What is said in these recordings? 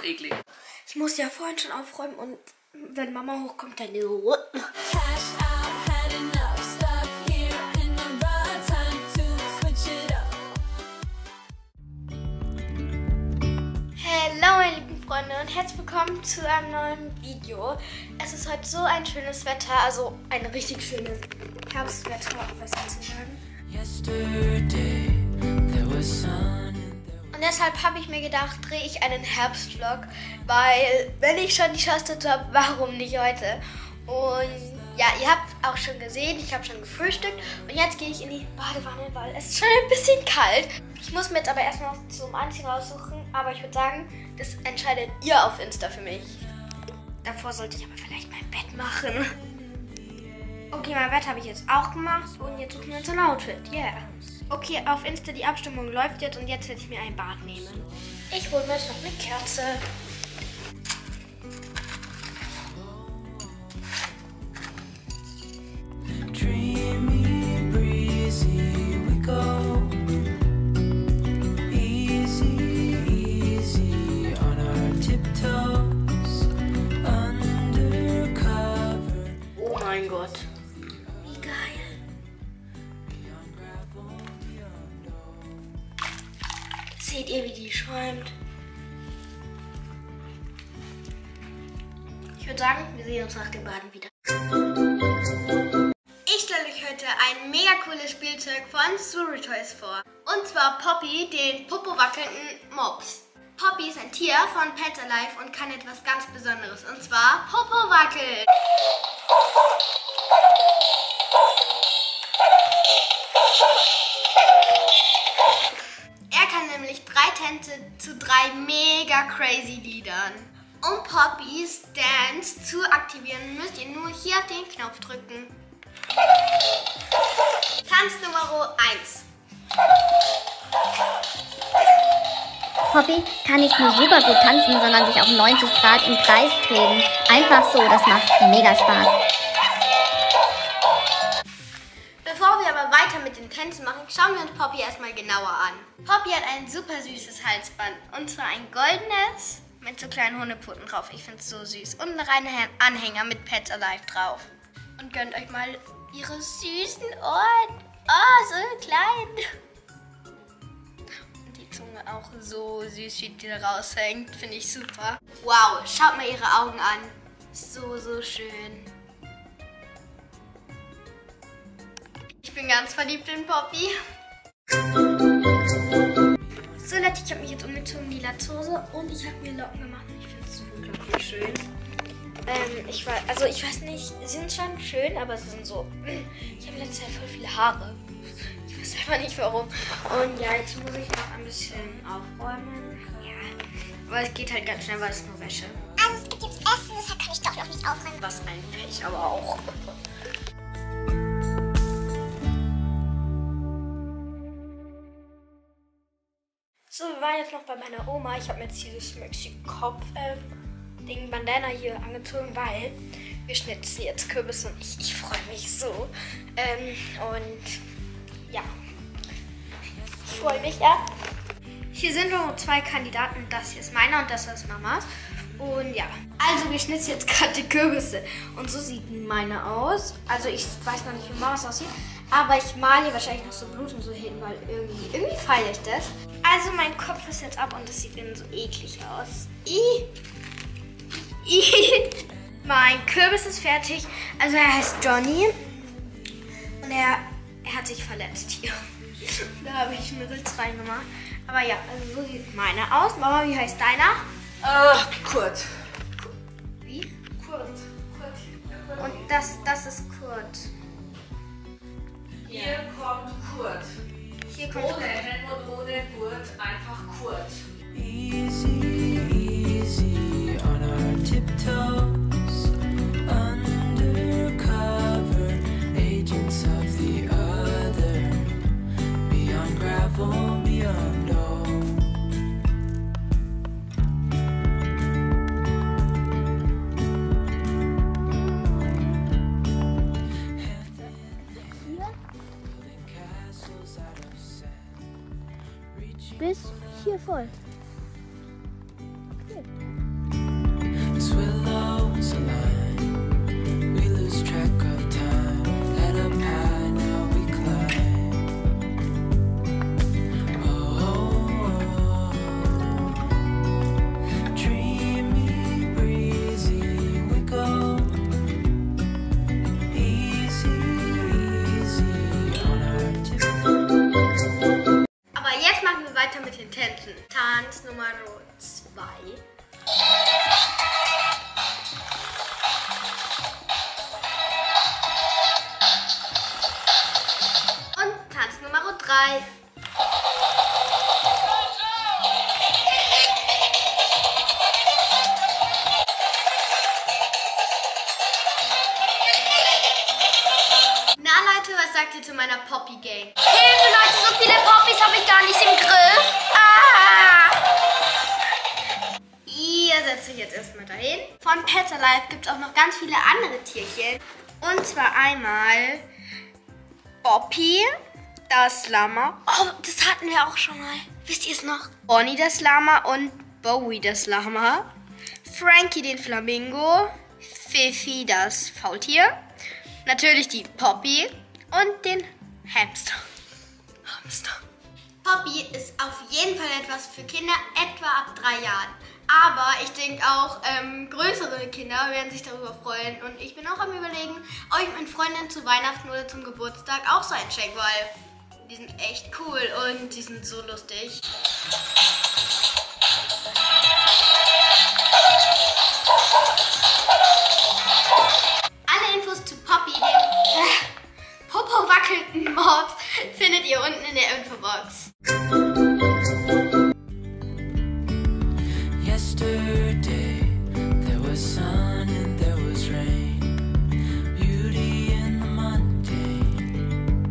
eklig. Ich musste ja vorhin schon aufräumen und wenn Mama hochkommt, dann... Hallo meine lieben Freunde und herzlich willkommen zu einem neuen Video. Es ist heute so ein schönes Wetter, also ein richtig schönes Herbstwetter, was soll ich sagen. Und deshalb habe ich mir gedacht, drehe ich einen Herbstvlog, weil wenn ich schon die Chance dazu habe, warum nicht heute? Und ja, ihr habt auch schon gesehen, ich habe schon gefrühstückt und jetzt gehe ich in die Badewanne, weil es ist schon ein bisschen kalt. Ich muss mir jetzt aber erstmal was zum Anziehen raussuchen, aber ich würde sagen, das entscheidet ihr auf Insta für mich. Davor sollte ich aber vielleicht mein Bett machen. Okay, mein Bett habe ich jetzt auch gemacht und jetzt suchen wir uns ein Outfit. Yeah. Okay, auf Insta die Abstimmung läuft jetzt und jetzt werde ich mir ein Bad nehmen. Ich hole mir jetzt noch eine Kerze. Oh mein Gott. Wie geil. Seht ihr, wie die schäumt? Ich würde sagen, wir sehen uns nach dem Baden wieder. Ich stelle euch heute ein mega cooles Spielzeug von Suri Toys vor. Und zwar Poppy, den popowackelnden Mops. Poppy ist ein Tier von Pets Alive und kann etwas ganz Besonderes, und zwar Popo wackeln. Er kann nämlich 3 Tänze zu 3 mega crazy Liedern. Um Poppys Dance zu aktivieren, müsst ihr nur hier auf den Knopf drücken. Tanz Nummer 1. Poppy kann nicht nur super gut tanzen, sondern sich auch 90 Grad im Kreis drehen. Einfach so, das macht mega Spaß. Bevor wir aber weiter mit den Tänzen machen, schauen wir uns Poppy erstmal genauer an. Poppy hat ein super süßes Halsband und zwar ein goldenes mit so kleinen Hundepfoten drauf. Ich finde es so süß. Und einen reinen Anhänger mit Pets Alive drauf. Und gönnt euch mal ihre süßen Ohren. Oh, so klein. Und die Zunge auch so süß, wie die da raushängt. Finde ich super. Wow, schaut mal ihre Augen an. So, so schön. Ich bin ganz verliebt in Poppy. So Leute, ich habe mich jetzt umgezogen, die Latzhose, und ich habe mir Locken gemacht. Ich finde es so unglaublich schön. Ich weiß nicht, sie sind schon schön, aber sie sind so... Ich habe in letzter Zeit voll viele Haare. Ich weiß einfach nicht warum. Und ja, jetzt muss ich noch ein bisschen aufräumen. Ja, aber es geht halt ganz schnell, weil es nur Wäsche. Also es gibt jetzt Essen, deshalb kann ich doch noch nicht aufräumen. Was ein Pech, aber auch. So, wir waren jetzt noch bei meiner Oma. Ich habe mir jetzt dieses Maxi-Kopf-Ding Bandana hier angezogen, weil wir schnitzen jetzt Kürbisse und ich freue mich so. Und ja, ich freue mich, ja. Hier sind nur 2 Kandidaten. Das hier ist meiner und das ist Mamas. Und ja, also wir schnitzen jetzt gerade die Kürbisse. Und so sieht meine aus. Also ich weiß noch nicht, wie Mamas aussieht. Aber ich male hier wahrscheinlich noch so Blusen so hin, weil irgendwie feiere ich das. Also mein Kopf ist jetzt ab und das sieht irgendwie so eklig aus. Mein Kürbis ist fertig. Also er heißt Johnny. Und er hat sich verletzt hier. Da habe ich einen Ritz reingemacht. Aber ja, also so sieht meine aus. Mama, wie heißt deiner? Kurt. Wie? Kurt. Und das ist Kurt. Hier kommt Kurt. Hier kommt Ohne Kurt. Helmut, ohne Kurt, einfach Kurt. Easy, easy on our tiptoes, undercover agents of the other, beyond gravel, beyond all. Bis hier voll. As willows align, we lose track of time. Head up high, now we climb. Oh, dreamy, breezy, we go. Easy, easy on our tiptoes. Aber jetzt machen wir weiter mit den Tänzen. Tanz Nummer 2. Und Tanz Nummer 3. Na Leute, was sagt ihr zu meiner Poppy-Gang? Hilfe Leute, so viele Poppys habe ich gar nicht im Griff. Ah! Ihr setzt euch jetzt erstmal dahin. Von Pets Alive gibt es auch noch ganz viele andere Tierchen. Und zwar einmal Poppy, das Lama. Oh, das hatten wir auch schon mal. Wisst ihr es noch? Bonnie, das Lama und Bowie, das Lama. Frankie, den Flamingo. Fifi, das Faultier. Natürlich die Poppy und den Hamster. Poppy ist auf jeden Fall etwas für Kinder etwa ab 3 Jahren. Aber ich denke auch, größere Kinder werden sich darüber freuen. Und ich bin auch am Überlegen, ob ich meinen Freundinnen zu Weihnachten oder zum Geburtstag auch so einen schenke, weil die sind echt cool und die sind so lustig. Alle Infos zu Poppy, dem Popo wackelnden Mops, findet ihr unten in der Infobox. Yesterday, there was sun and there was rain. Beauty in the mundane.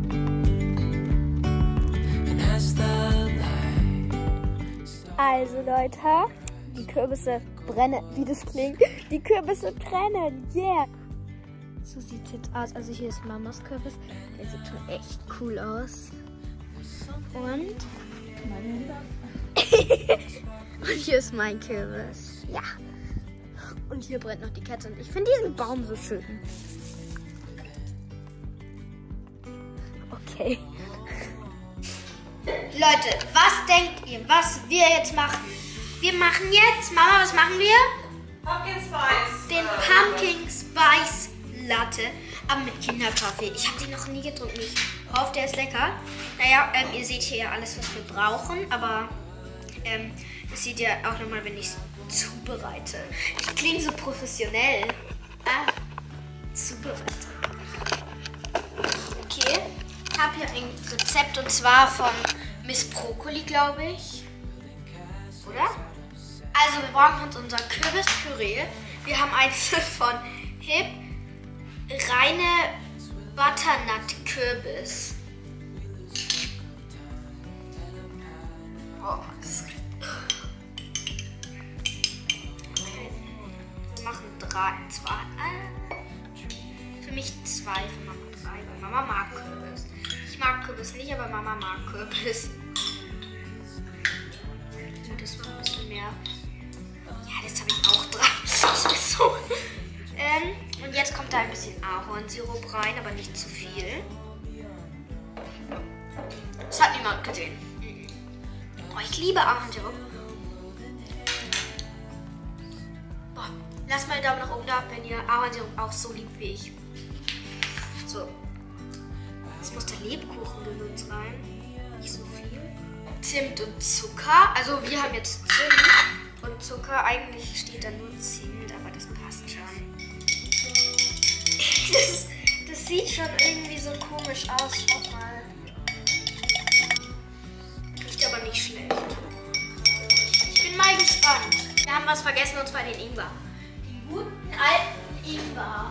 And as the light Also Leute, die Kürbisse brennen, wie das klingt. Die Kürbisse brennen, yeah. So sieht es jetzt aus. Also hier ist Mamas Kürbis. Der sieht schon echt cool aus. Und und hier ist mein Kürbis. Ja. Und hier brennt noch die Kerze. Und ich finde diesen Baum so schön. Okay. Leute, was denkt ihr, was wir jetzt machen? Wir machen jetzt, Mama, was machen wir? Pumpkin Spice. Den Pumpkin Spice Latte, aber mit Kinderkaffee. Ich habe den noch nie getrunken. Ich hoffe, der ist lecker. Naja, ihr seht hier ja alles, was wir brauchen, aber das seht ihr auch nochmal, wenn ich es zubereite. Ich klinge so professionell. Zubereite. Okay, ich habe hier ein Rezept und zwar von Miss Brokkoli, glaube ich. Oder? Also, wir brauchen uns unser Kürbispüree. Wir haben eins von Hip, reine Butternut-Kürbis. Oh, das riecht. Okay. Wir machen 3, 2. Für mich 2, für Mama 3, weil Mama mag Kürbis. Ich mag Kürbis nicht, aber Mama mag Kürbis. Das war ein bisschen mehr. Ja, das habe ich auch 3. Das ist so. Und jetzt kommt da ein bisschen Ahornsirup rein, aber nicht zu viel. Das hat niemand gesehen. Oh, ich liebe Ahornsirup. Boah, lasst mal einen Daumen nach oben da, wenn ihr Ahornsirup auch so liebt wie ich. So. Jetzt muss der Lebkuchengewürz rein. Nicht so viel. Zimt und Zucker. Also wir haben jetzt Zimt und Zucker. Eigentlich steht da nur Zimt, aber das passt schon. Das sieht schon irgendwie so komisch aus. Schau mal. Riecht aber nicht schlecht. Ich bin mal gespannt. Wir haben was vergessen, und zwar den Ingwer. Den guten alten Ingwer.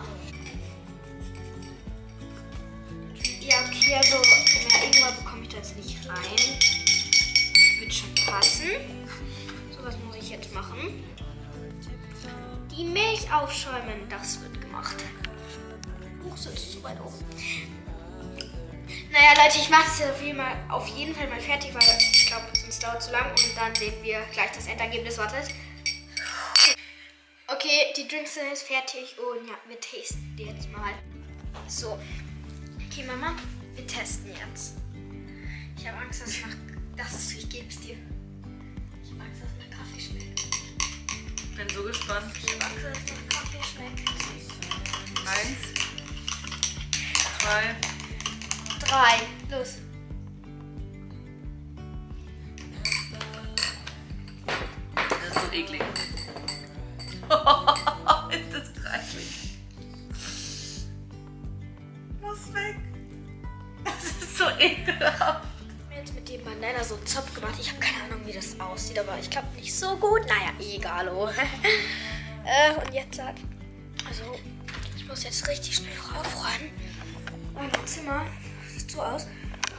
Ja, okay, also mehr Ingwer bekomme ich da jetzt nicht rein. Wird schon passen. So, was muss ich jetzt machen? Die Milch aufschäumen, das wird gemacht. Sitzt zu weit oben. Naja, Leute, ich mache es jetzt auf jeden Fall mal fertig, weil ich glaube, sonst dauert es zu lang und dann sehen wir gleich das Endergebnis. Wartet. Okay, die Drinks sind jetzt fertig und ja, wir testen die jetzt mal. So. Okay, Mama, wir testen jetzt. Ich habe Angst, ich gebe es dir. Ich habe Angst, dass es nach Kaffee schmeckt. Bin so gespannt. Ich habe Angst, dass es nach Kaffee schmeckt. 1, 2. 3, los. Das ist so eklig. Ist das grässlich. Muss weg. Das ist so ekelhaft. Ich habe jetzt mit dem Banana so einen Zopf gemacht. Ich habe keine Ahnung, wie das aussieht, aber ich glaube nicht so gut. Naja, egal. Und jetzt also, ich muss jetzt richtig schnell aufräumen. Mein Zimmer sieht so aus.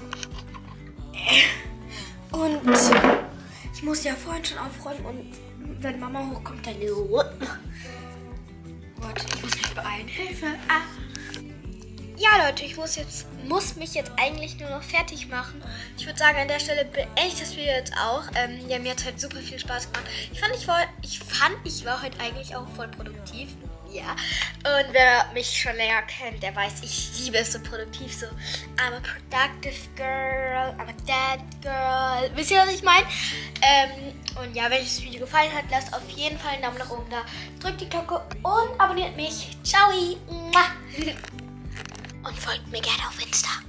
Und ich muss ja vorhin schon aufräumen und wenn Mama hochkommt, dann Gott, ich muss mich beeilen. Hilfe! Ah. Ja, Leute, ich muss mich jetzt eigentlich nur noch fertig machen. Ich würde sagen, an der Stelle beende ich das Video jetzt auch. Ja, mir hat es heute super viel Spaß gemacht. Ich war heute eigentlich auch voll produktiv. Ja. Und wer mich schon länger kennt, der weiß, ich liebe es so produktiv. So, I'm a productive girl, I'm a dad girl. Wisst ihr, was ich meine? Und ja, wenn euch das Video gefallen hat, lasst auf jeden Fall einen Daumen nach oben da. Drückt die Glocke und abonniert mich. Ciao! Und folgt mir gerne auf Insta.